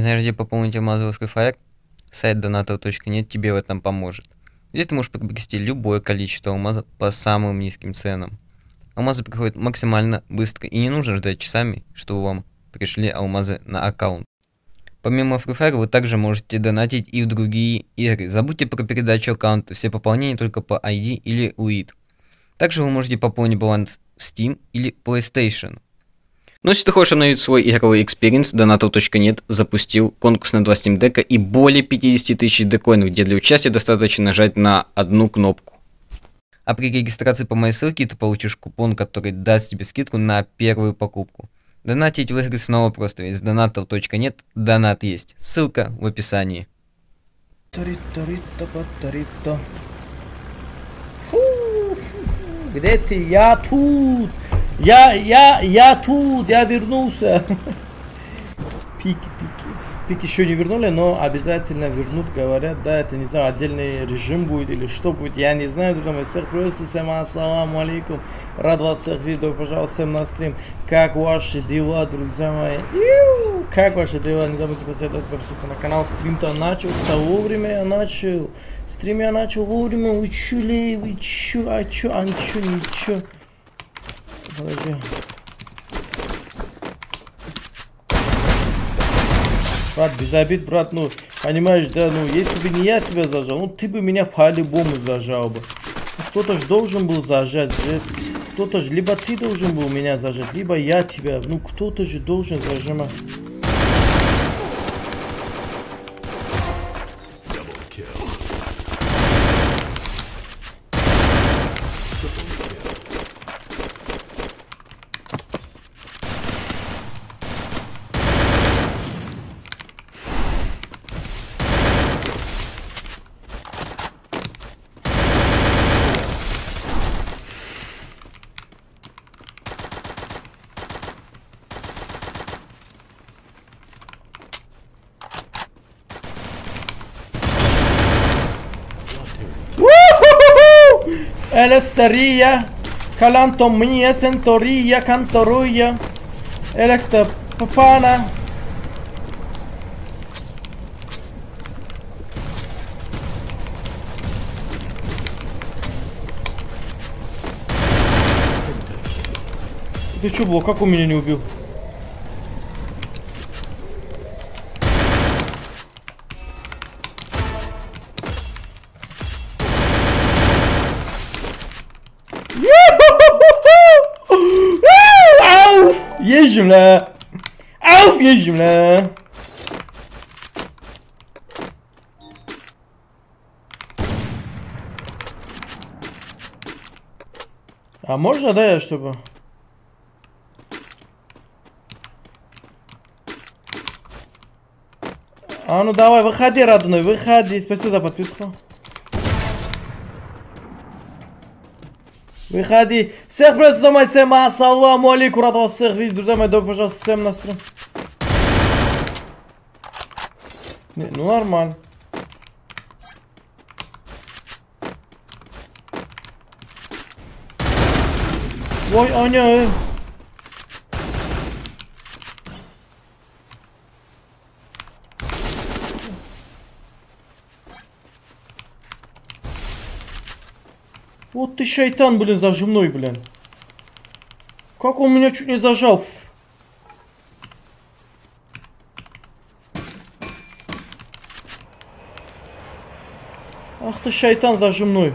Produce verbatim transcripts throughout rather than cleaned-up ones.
Знаешь, где пополнить алмазы в Free Fire? Сайт donator точка нет тебе в этом поможет. Здесь ты можешь приобрести любое количество алмазов по самым низким ценам. Алмазы приходят максимально быстро и не нужно ждать часами, чтобы вам пришли алмазы на аккаунт. Помимо Free Fire вы также можете донатить и в другие игры. Забудьте про передачу аккаунта, все пополнения только по ай ди или ю ай ди. Также вы можете пополнить баланс в Steam или PlayStation. Но если ты хочешь обновить свой игровой экспириенс, donator точка нет запустил конкурс на два Steam Deck и более пятьдесят тысяч декоинов, где для участия достаточно нажать на одну кнопку. А при регистрации по моей ссылке ты получишь купон, который даст тебе скидку на первую покупку. Донатить в игры снова просто есть. donator точка нет, донат есть. Ссылка в описании. Где ты? Я тут! Я, я, я тут! Я вернулся! Пики, пики. Пики еще не вернули, но обязательно вернут, говорят. Да, это, не знаю, отдельный режим будет или что будет. Я не знаю, друзья мои. Всех приветствую, всем ассаламу алейкум. Рад вас всех видеть, пожалуйста, всем на стрим. Как ваши дела, друзья мои? Иу! Как ваши дела? Не забудьте поставить, подписаться на канал. Стрим-то начался вовремя, я начал. Стрим я начал вовремя. Вы чё ли? Вы чё? А чё? А ничего, ничего. Подожди. Брат, без обид, брат, ну, понимаешь, да, ну, если бы не я тебя зажал, ну, ты бы меня по-любому зажал бы. Кто-то же должен был зажать здесь. Кто-то же, либо ты должен был меня зажать, либо я тебя. Ну, кто-то же должен зажимать. Элестерия, Калантомия, Сентория, Канторуя, Электропана. Ты что было? Как он меня не убил? Есть земля! Ауф, есть земля! А можно, да, я чтобы... А ну давай, выходи, родной, выходи. Спасибо за подписку. Выходи. Всех приветствую, за мои всем ассаламу алейкум. Рад вас всех видеть, друзья мои. Добро пожалуйста, всем на стрим. Не, ну нормально. Ой, Аня. Вот ты шайтан, блин, зажимной, блин. Как он меня чуть не зажал? Ах ты шайтан зажимной.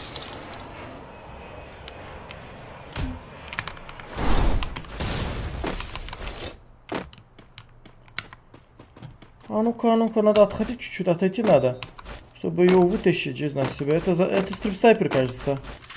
А ну-ка, а ну-ка, надо отходить чуть-чуть, отойти надо. Чтобы его вытащить из нас себя. Это, за... это стрип-сайпер, кажется.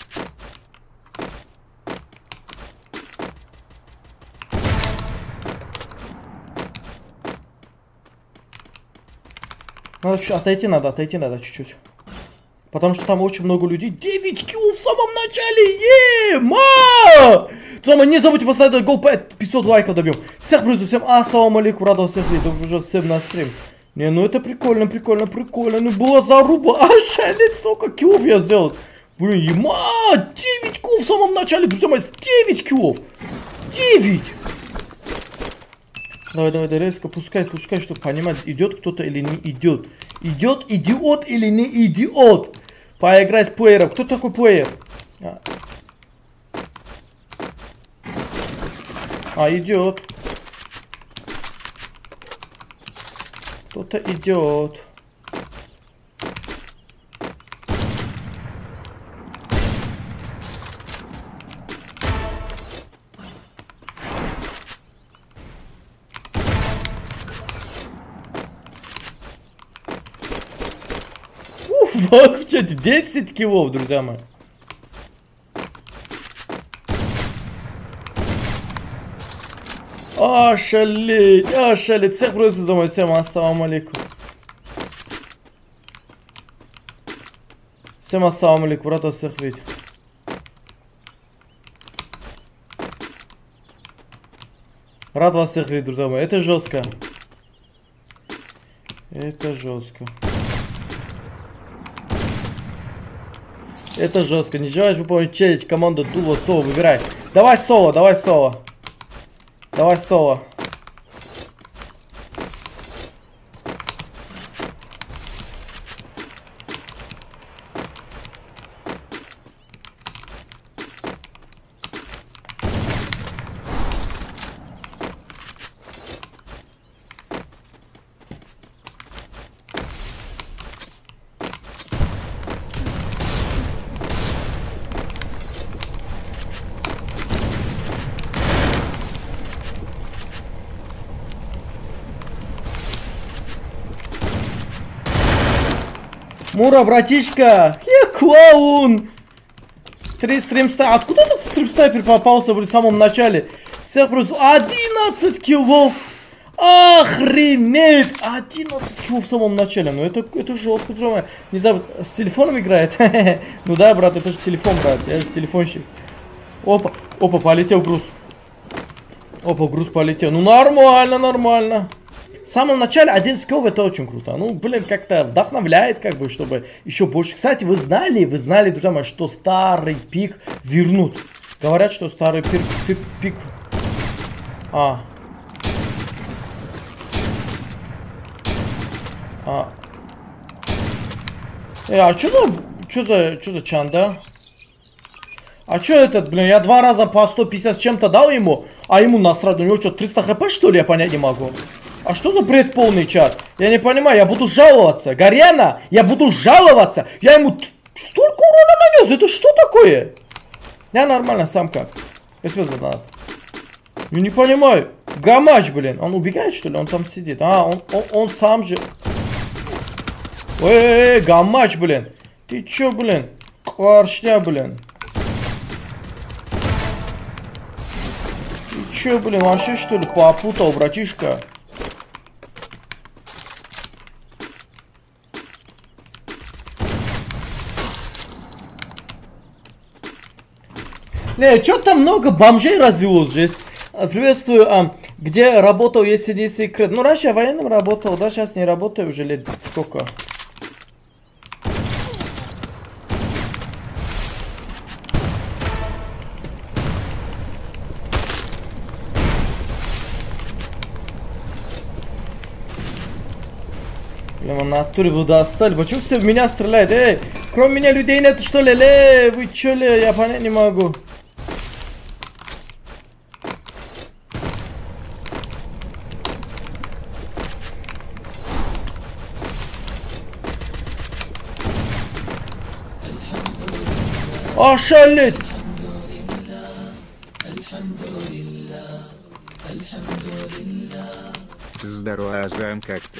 Надо чуть... Отойти надо, отойти надо чуть-чуть. Потому что там очень много людей. девять килл в самом начале! Ема! Друзья, не забудьте поставить гол пятьсот лайков добьем. Всех приветствую, всем ассаламу алейкум, рад вас всех видеть. Добро пожаловать всем на стрим. Не, ну это прикольно, прикольно, прикольно. Ну была заруба. А, шалит, столько киллов я сделал. Блин, ема! девять киллов в самом начале, друзья мои, девять киллов! девять! Давай, давай, давай, резко, пускай, пускай, чтобы понимать, идет кто-то или не идет. Идет идиот или не идиот. Поиграть с плеером. Кто такой плеер? А, а идет. Кто-то идет. Уф, в чате десять килов, друзья мои. Ошалеть, ошалеть. Всех просто за мой всем ассаламу алейкум. Всем ассаламу алейкум, рад вас всех видеть. Рад вас всех видеть, друзья мои. Это жестко. Это жестко. Это жестко. Не желаешь выполнить челлендж, команда Дула Соло, выбирай. Давай соло, давай соло. Давай соло. Мура, братишка! Я клоун! Три стримста. Откуда этот стримстайпер попался в самом начале? Всех просто одиннадцать киллов! Охренеть! одиннадцать киллов в самом начале. Ну это, это жестко, друзья. Не забудь, с телефоном играет? Ну да, брат, это же телефон, брат. Я же телефонщик. Опа, опа, полетел груз. Опа, груз полетел. Ну нормально, нормально. В самом начале одиннадцать киллов это очень круто. Ну, блин, как-то вдохновляет, как бы, чтобы еще больше. Кстати, вы знали, вы знали, друзья мои, что старый пик вернут. Говорят, что старый пик... пик, пик... А. А. Э, а что за... Что за... Что за чанда? А что этот, блин, я два раза по сто пятьдесят с чем-то дал ему, а ему насрать, у него что, триста хп, что ли, я понять не могу. А что за бред полный, чат? Я не понимаю, я буду жаловаться. Горяна, я буду жаловаться. Я ему столько урона нанес, это что такое? Я нормально, сам как. Если надо. Я не понимаю. Гамач, блин, он убегает, что ли? Он там сидит. А, он, он, он сам же. Эй, гамач, блин. Ты чё, блин? Кваршня, блин. Ты чё, блин, вообще, что ли, попутал, братишка? Не, что-то много бомжей развелось здесь. Приветствую, а, где работал, если не секрет. Ну, раньше я военным работал, да, сейчас не работаю уже лет сколько. Блин, в натуре вы достали. Почему все в меня стреляют? Эй, кроме меня людей нет, что ли? Эй, вы чё ли? Я понять не могу. Ошалеть! Здорово, Азам, как ты?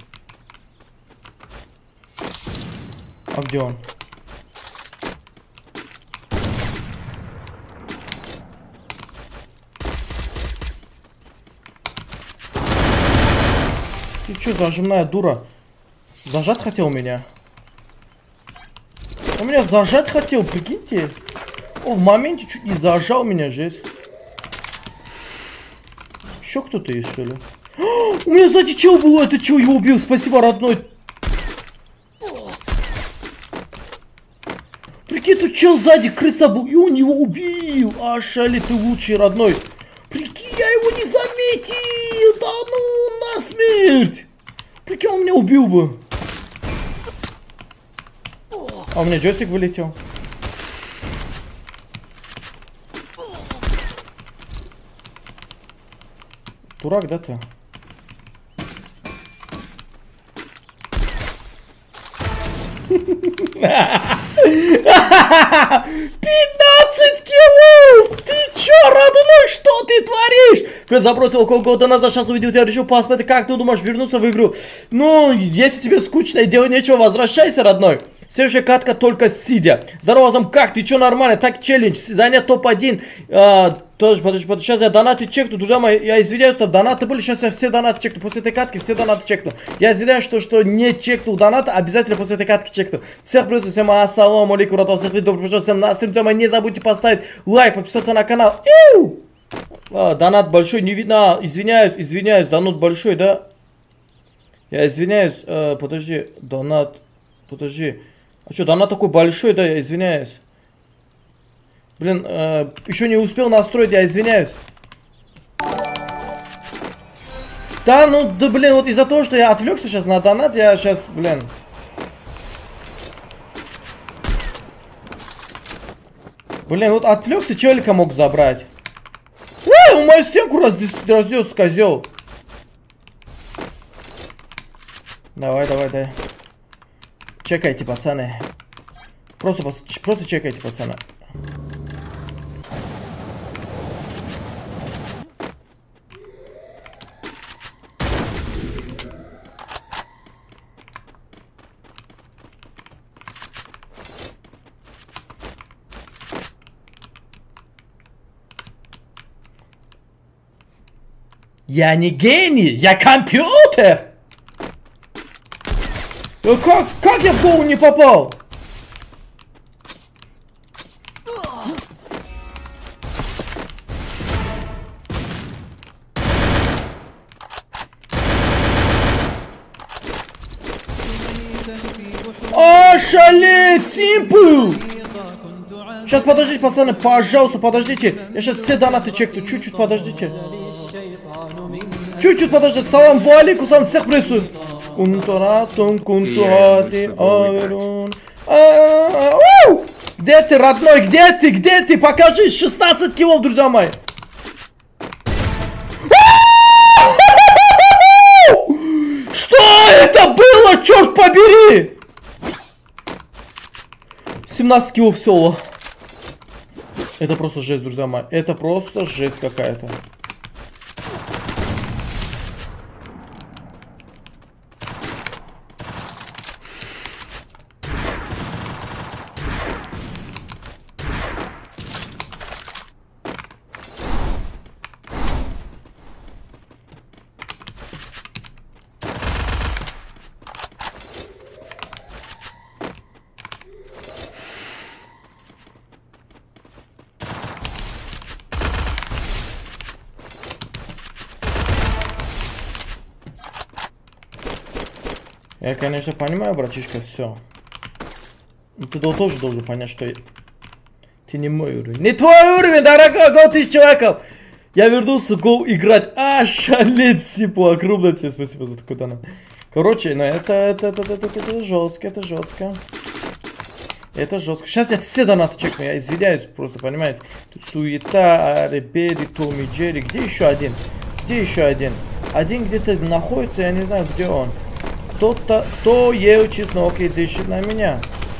А где он? Ты чё, зажимная дура? Зажать хотел меня? Он меня зажать хотел, прикиньте. О, в моменте чуть не зажал меня, жесть. Еще кто-то есть, что ли? О, у меня сзади чел был, это чел его убил, спасибо, родной. Прикинь, тут чел сзади, крыса был, и он его убил. А шали, ты лучший, родной. Прикинь, я его не заметил, да ну, насмерть! Прикинь, он меня убил бы. А у меня джойстик вылетел. Дурак, да ты? пятнадцать киллов! Ты чё, родной, что ты творишь? Ты забросил около года назад, сейчас увидел тебя, решил посмотреть, как ты думаешь вернуться в игру? Ну, если тебе скучно и делать нечего, возвращайся, родной. Следующая катка только сидя. Здорово, зам, как? Ты чё, нормально? Так, челлендж, занять топ один. А, тоже, подожди, подожди, сейчас я донаты чекну, друзья мои, я извиняюсь, что донаты были, сейчас я все донаты чекну. После этой катки все донаты чекну. Я извиняюсь, что, что не чекнул донаты, обязательно после этой катки чекну. Всех плюсов, всем ассаламу алейкум, рад вас всех видеть, добро пожаловать всем на стрим, друзья мои, не забудьте поставить лайк, подписаться на канал. Иу! А, донат большой, не видно, извиняюсь, извиняюсь, донат большой, да? Я извиняюсь, э, подожди, донат, подожди. А что, донат такой большой, да, я извиняюсь. Блин, э, еще не успел настроить, я извиняюсь. Да, ну, да, блин, вот из-за того, что я отвлекся сейчас на донат, я сейчас, блин. Блин, вот отвлекся, челика мог забрать. Эй, он мою стенку раздес, козел. Давай, давай, давай. Чекайте, пацаны. Просто, просто чекайте, пацаны. Я не гений, я компьютер! Как, как я в голову не попал? А, шалеть, симпл! Сейчас подождите, пацаны, пожалуйста, подождите. Я сейчас все донаты чекну, чуть-чуть подождите. Чуть-чуть подождите, салам алейкум, сам всех прессую. Где ты, родной, где ты, где ты? Покажись, шестнадцать килов, друзья мои. Что это было, черт побери? семнадцать килов соло. Это просто жесть, друзья мои. Это просто жесть какая-то. Я, конечно, понимаю, братишка, все. Но ты тоже должен понять, что ты не мой уровень. Не твой уровень, дорогой, гол тысяч человеков! Я вернулся гол играть. А, шалеть, сипу, огромное тебе спасибо за такой донат. Короче, ну это, это, это, это, это, это жестко, это жестко. Это жестко. Сейчас я все донаты чекну, я извиняюсь, просто, понимаете. Тут суета, Ребери, Томми, Джерри. Где еще один? Где еще один? Один где-то находится, я не знаю, где он. Кто-то, кто ел чеснок и дышит на меня.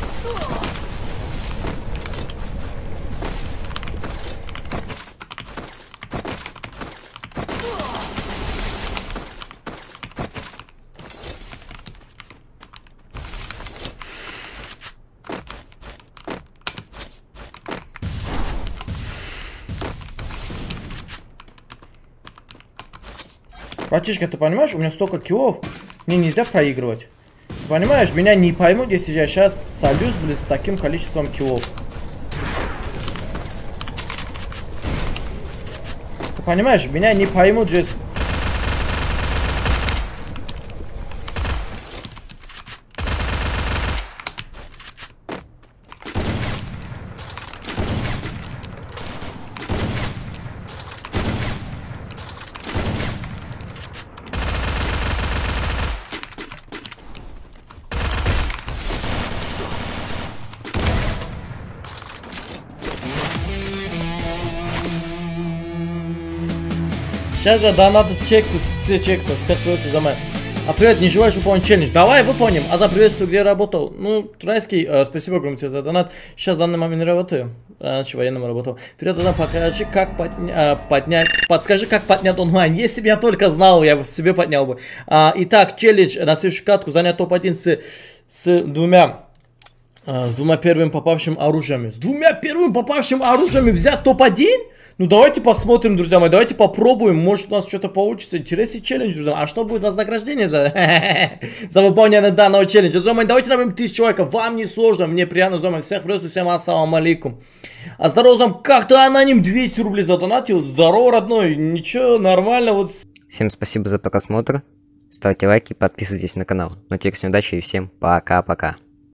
Братишка, ты понимаешь, у меня столько киллов. Мне нельзя проигрывать. Ты понимаешь, меня не поймут, если я сейчас сольюсь, блин, с таким количеством киллов. Ты понимаешь, меня не поймут, же. Сейчас я донат чекну, все чекну, всех приветствую за мной. А привет, не желаешь выполнить челлендж? Давай выполним. А за приветствую, где работал? Ну, Райский, э, спасибо огромное тебе за донат. Сейчас в данный момент не работаю. Раньше военным работал. Вперед, туда покажи, как подня... э, поднять... Подскажи, как поднять онлайн. Если бы я только знал, я бы себе поднял бы. А, итак, челлендж на следующую катку. Занять топ один с, с двумя... Э, с двумя первыми попавшими оружиями. С двумя первыми попавшими оружиями взять топ один? Ну давайте посмотрим, друзья мои, давайте попробуем, может у нас что-то получится. Интересный челлендж, друзья. А что будет за вознаграждение за, за выполнение данного челленджа? Друзья мои, давайте наберем тысячу человек, вам не сложно, мне приятно, друзья мои. Всех приветствую, всем ассаламу алейкум. А здорово, зам, как-то аноним двести рублей задонатил. Здорово, родной, ничего, нормально вот. Всем спасибо за просмотр, ставьте лайки, подписывайтесь на канал. Ну теперь всем удачи и всем пока-пока.